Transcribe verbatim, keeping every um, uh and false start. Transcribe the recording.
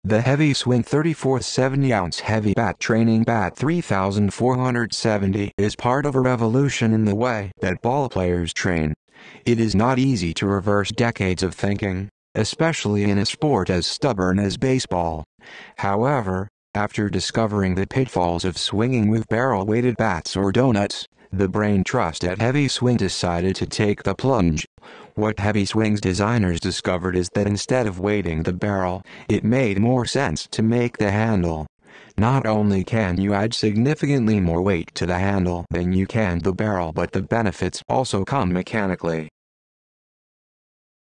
The HeavySwing thirty-fourth seventy ounce heavy bat training bat three thousand four hundred seventy is part of a revolution in the way that ballplayers train. It is not easy to reverse decades of thinking, especially in a sport as stubborn as baseball. However, after discovering the pitfalls of swinging with barrel-weighted bats or donuts, the brain trust at HeavySwing decided to take the plunge. What HeavySwing's designers discovered is that instead of weighting the barrel, it made more sense to make the handle. Not only can you add significantly more weight to the handle than you can the barrel, but the benefits also come mechanically.